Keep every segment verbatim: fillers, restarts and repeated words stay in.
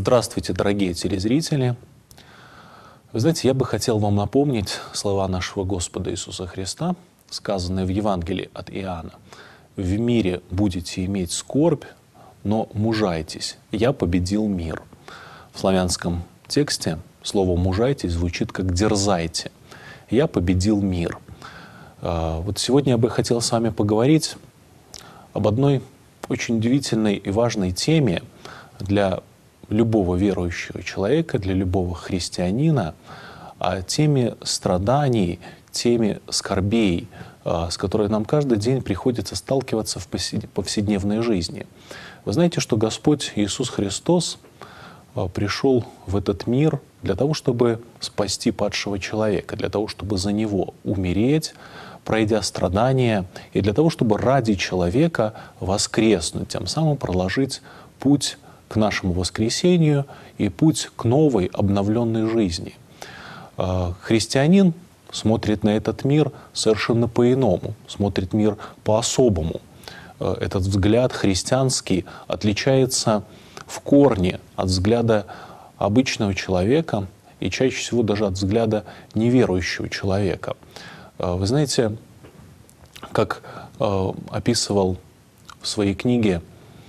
Здравствуйте, дорогие телезрители! Вы знаете, я бы хотел вам напомнить слова нашего Господа Иисуса Христа, сказанные в Евангелии от Иоанна. «В мире будете иметь скорбь, но мужайтесь, я победил мир». В славянском тексте слово «мужайтесь» звучит как «дерзайте». «Я победил мир». Вот сегодня я бы хотел с вами поговорить об одной очень удивительной и важной теме для любого верующего человека, для любого христианина, о теме страданий, теме скорбей, с которой нам каждый день приходится сталкиваться в повседневной жизни. Вы знаете, что Господь Иисус Христос пришел в этот мир для того, чтобы спасти падшего человека, для того, чтобы за него умереть, пройдя страдания, и для того, чтобы ради человека воскреснуть, тем самым проложить путь к нашему воскресению и путь к новой обновленной жизни. Христианин смотрит на этот мир совершенно по-иному, смотрит мир по-особому. Этот взгляд христианский отличается в корне от взгляда обычного человека и чаще всего даже от взгляда неверующего человека. Вы знаете, как описывал в своей книге,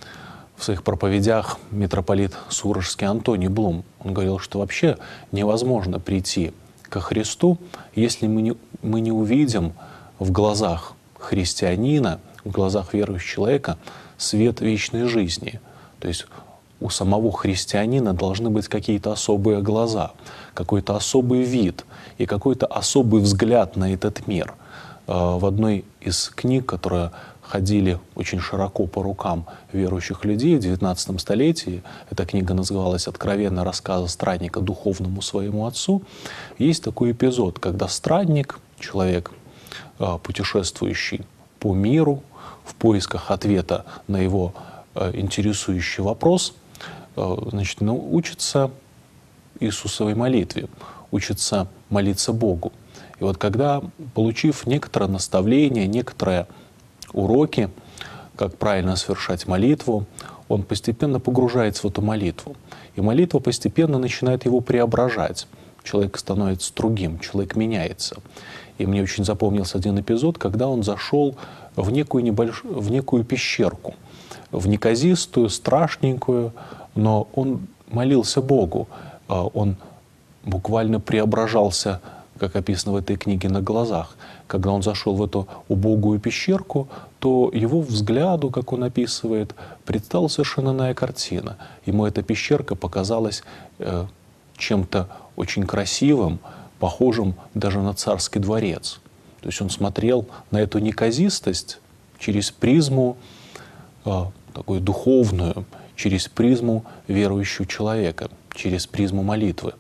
в своих проповедях митрополит Сурожский Антоний Блум, он говорил, что вообще невозможно прийти ко Христу, если мы не, мы не увидим в глазах христианина, в глазах верующего человека свет вечной жизни. То есть у самого христианина должны быть какие-то особые глаза, какой-то особый вид и какой-то особый взгляд на этот мир. В одной из книг, которая ходили очень широко по рукам верующих людей в девятнадцатом столетии, эта книга называлась «Откровенные рассказы странника духовному своему отцу», есть такой эпизод, когда странник, человек, путешествующий по миру в поисках ответа на его интересующий вопрос, значит, ну, учится Иисусовой молитве, учится молиться Богу. И вот когда, получив некоторое наставление, некоторые уроки, как правильно совершать молитву, он постепенно погружается в эту молитву. И молитва постепенно начинает его преображать. Человек становится другим, человек меняется. И мне очень запомнился один эпизод, когда он зашел в некую, небольш... в некую пещерку, в неказистую, страшненькую, но он молился Богу. Он буквально преображался, как описано в этой книге, на глазах. Когда он зашел в эту убогую пещерку, то его взгляду, как он описывает, предстала совершенно иная картина. Ему эта пещерка показалась э, чем-то очень красивым, похожим даже на царский дворец. То есть он смотрел на эту неказистость через призму э, такую духовную, через призму верующего человека, через призму молитвы.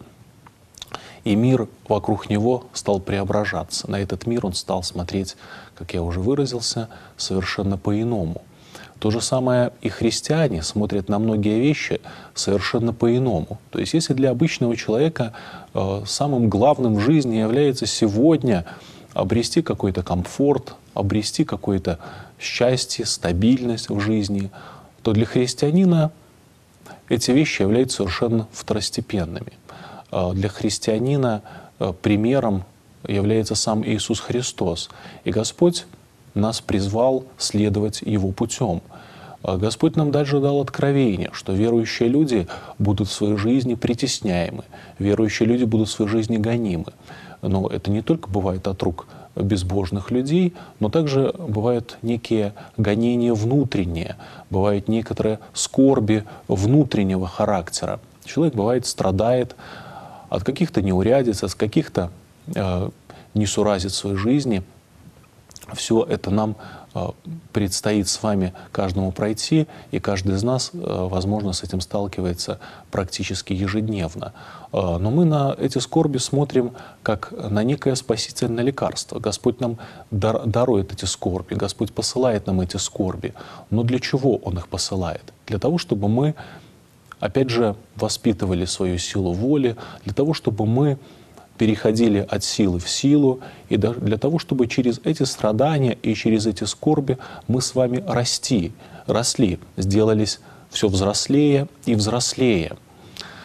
И мир вокруг него стал преображаться. На этот мир он стал смотреть, как я уже выразился, совершенно по-иному. То же самое и христиане смотрят на многие вещи совершенно по-иному. То есть если для обычного человека э, самым главным в жизни является сегодня обрести какой-то комфорт, обрести какое-то счастье, стабильность в жизни, то для христианина эти вещи являются совершенно второстепенными. Для христианина примером является сам Иисус Христос. И Господь нас призвал следовать Его путем. Господь нам дальше дал откровение, что верующие люди будут в своей жизни притесняемы, верующие люди будут в своей жизни гонимы. Но это не только бывает от рук безбожных людей, но также бывают некие гонения внутренние, бывают некоторые скорби внутреннего характера. Человек, бывает, страдает от каких-то неурядиц, от каких-то э, несуразиц в своей жизни. Все это нам э, предстоит с вами каждому пройти, и каждый из нас, э, возможно, с этим сталкивается практически ежедневно. Э, но мы на эти скорби смотрим как на некое спасительное лекарство. Господь нам дар, дарует эти скорби, Господь посылает нам эти скорби. Но для чего Он их посылает? Для того, чтобы мы, опять же, воспитывали свою силу воли, для того, чтобы мы переходили от силы в силу, и для того, чтобы через эти страдания и через эти скорби мы с вами расти, росли, сделались все взрослее и взрослее.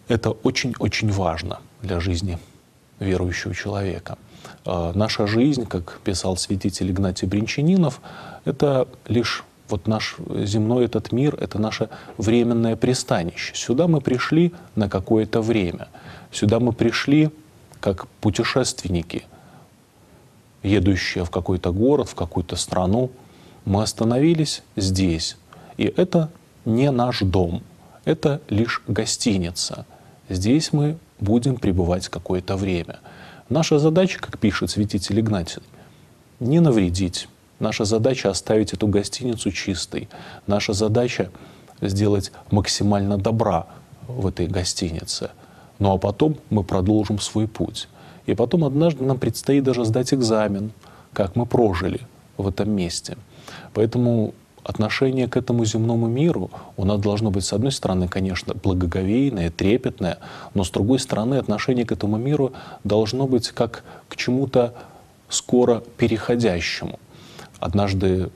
Это очень-очень важно для жизни верующего человека. Наша жизнь, как писал святитель Игнатий Бринчанинов, это лишь вот наш земной этот мир, это наше временное пристанище. Сюда мы пришли на какое-то время. Сюда мы пришли как путешественники, едущие в какой-то город, в какую-то страну. Мы остановились здесь. И это не наш дом, это лишь гостиница. Здесь мы будем пребывать какое-то время. Наша задача, как пишет святитель Игнатий, не навредить. Наша задача оставить эту гостиницу чистой. Наша задача сделать максимально добра в этой гостинице. Ну а потом мы продолжим свой путь. И потом однажды нам предстоит даже сдать экзамен, как мы прожили в этом месте. Поэтому отношение к этому земному миру, у нас должно быть, с одной стороны, конечно, благоговейное, трепетное, но с другой стороны, отношение к этому миру должно быть как к чему-то скоро переходящему. Однажды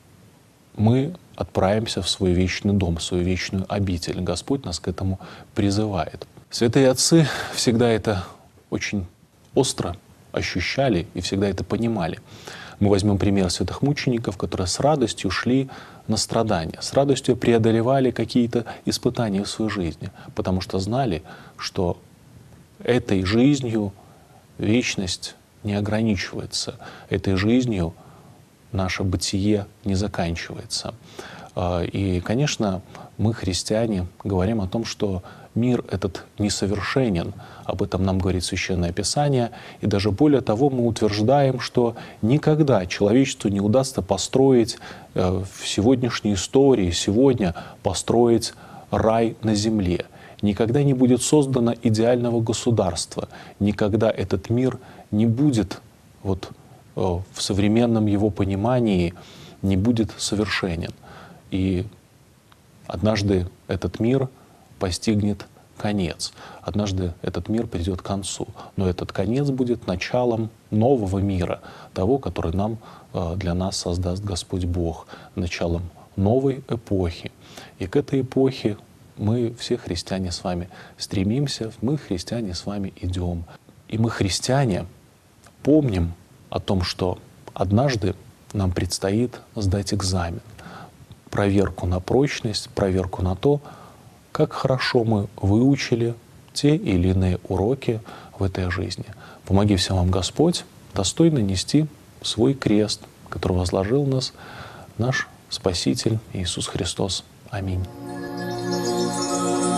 мы отправимся в свой вечный дом, в свою вечную обитель. Господь нас к этому призывает. Святые отцы всегда это очень остро ощущали и всегда это понимали. Мы возьмем пример святых мучеников, которые с радостью шли на страдания, с радостью преодолевали какие-то испытания в своей жизни, потому что знали, что этой жизнью вечность не ограничивается, этой жизнью наше бытие не заканчивается. И, конечно, мы, христиане, говорим о том, что мир этот несовершенен. Об этом нам говорит Священное Писание. И даже более того, мы утверждаем, что никогда человечеству не удастся построить в сегодняшней истории, сегодня построить рай на земле. Никогда не будет создано идеального государства. Никогда этот мир не будет, вот, в современном его понимании, не будет совершенен. И однажды этот мир постигнет конец. Однажды этот мир придет к концу. Но этот конец будет началом нового мира, того, который нам, для нас создаст Господь Бог, началом новой эпохи. И к этой эпохе мы, все христиане, с вами стремимся, мы, христиане, с вами идем. И мы, христиане, помним о том, что однажды нам предстоит сдать экзамен, проверку на прочность, проверку на то, как хорошо мы выучили те или иные уроки в этой жизни. Помоги всем вам Господь достойно нести свой крест, который возложил нас наш Спаситель Иисус Христос. Аминь.